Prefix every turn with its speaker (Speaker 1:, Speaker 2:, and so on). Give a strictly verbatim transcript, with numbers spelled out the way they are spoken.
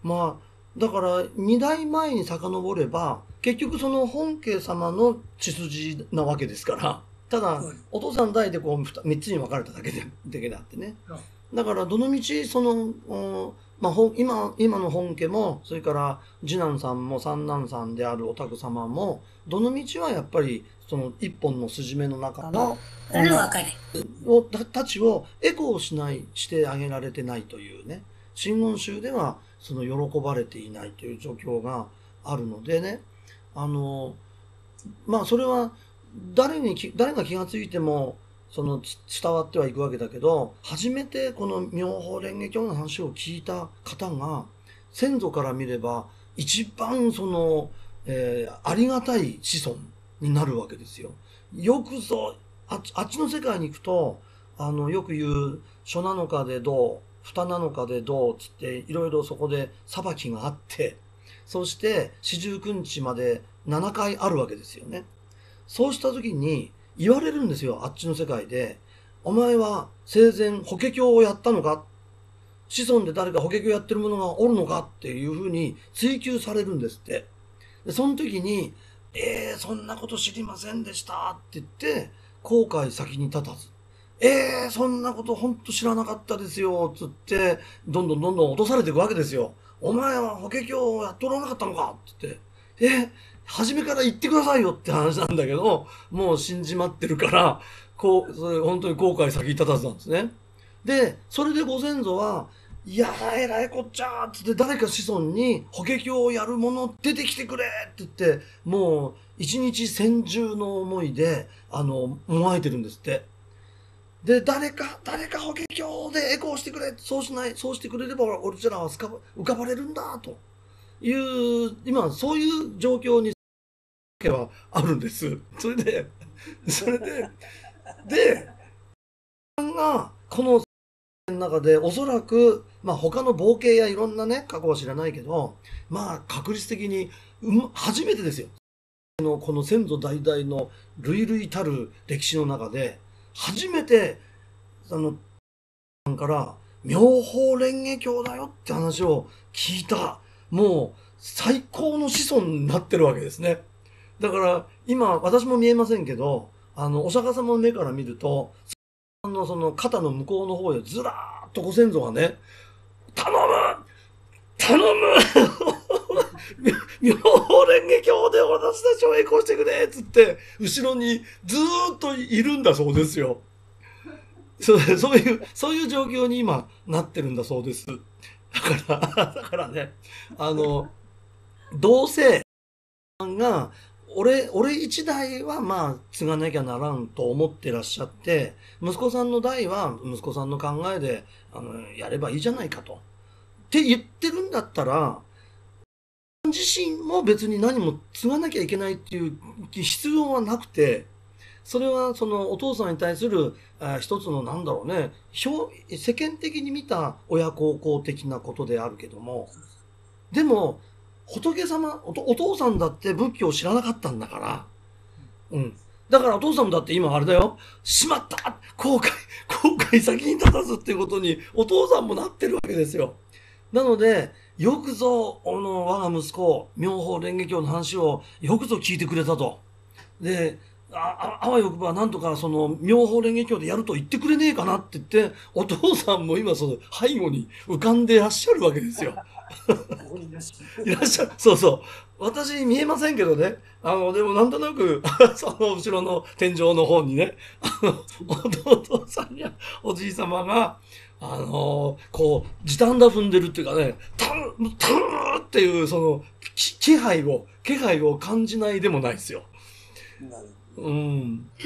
Speaker 1: まあ、だからに代前に遡れば、結局その本家様の血筋なわけですから、ただ、
Speaker 2: そうです。
Speaker 1: お父さん代でこうみっつに分かれただけで、だけであってね。
Speaker 2: あ、
Speaker 1: だから、どのみち、その、おまあ、ほん今、今の本家も、それから次男さんも三男さんであるお宅様も、どのみちはやっぱり、その一本の筋目の中の、
Speaker 2: それは分かる。
Speaker 1: をたたちをエコーしないしてあげられてないというね、真言宗ではその喜ばれていないという状況があるのでね、あのまあそれは誰にき誰が気がついてもそのつ伝わってはいくわけだけど、初めてこの妙法蓮華経の話を聞いた方が先祖から見れば一番その、えーありがたい子孫になるわけですよ。よくぞあっち、あっちの世界に行くと、あの、よく言う、書なのかでどう、蓋なのかでどう、つって、いろいろそこで裁きがあって、そして四十九日までななかいあるわけですよね。そうした時に言われるんですよ、あっちの世界で。お前は生前法華経をやったのか、子孫で誰か法華経やってる者がおるのかっていうふうに追求されるんですって。で、その時に、えー、そんなこと知りませんでしたって言って、後悔先に立たず。えー、そんなこと本当知らなかったですよ、つって、どんどんどんどん落とされていくわけですよ。お前は法華経をやっておらなかったのかって言って、えー、初めから言ってくださいよって話なんだけど、もう死んじまってるから、こう、それ本当に後悔先に立たずなんですね。で、それでご先祖は、いやー、えらいこっちゃーって言って、誰か子孫に法華経をやる者出てきてくれって言って、もう一日千住の思いで、あの、もがいてるんですって。で、誰か、誰か法華経でエコーしてくれ、そうしない、そうしてくれれば俺らは浮かば浮かばれるんだ、という、今、そういう状況にはあるんです。それで、それで、で、が、このの中でおそらく、まあ他の冒険やいろんなね、過去は知らないけど、まあ確率的に、うん、初めてですよ。のこの先祖代々の類々たる歴史の中で、初めて、あの、から妙法蓮華経だよって話を聞いた、もう最高の子孫になってるわけですね。だから今私も見えませんけど、あのお釈迦様の目から見ると、のその肩の向こうの方へずらーっとご先祖がね、頼む頼む妙法蓮華経で私たちを栄光してくれっつって、後ろにずーっといるんだそうですよ。そう、そういう、そういう状況に今なってるんだそうです。だから、だからね、あの、どうせ、が、俺、俺一代はまあ、継がなきゃならんと思ってらっしゃって、息子さんの代は息子さんの考えで、あの、やればいいじゃないかと。って言ってるんだったら、自身も別に何も継がなきゃいけないっていう必要はなくて、それはそのお父さんに対するあ一つのなんだろうね、表世間的に見た親孝行的なことであるけども、でも、仏様おと、お父さんだって仏教を知らなかったんだから、うん。だからお父さんだって今あれだよ。しまった後悔、後悔先に立たずっていうことにお父さんもなってるわけですよ。なので、よくぞ、あの、我が息子、妙法蓮華経の話をよくぞ聞いてくれたと。で、あ、ああわよくばなんとかその妙法蓮華経でやると言ってくれねえかなって言って、お父さんも今その背後に浮かんでらっしゃるわけですよ。
Speaker 2: ここにいらっしゃ
Speaker 1: いらっしゃる。そうそう。私見えませんけどね。あの、でもなんとなく、その後ろの天井の方にね、あの、弟さんやおじい様が、あのこう、時短だ踏んでるっていうかね、タン、タンっていう、その、気気配を、気配を感じないでもないですよ。
Speaker 2: る。なるほど。
Speaker 1: うん。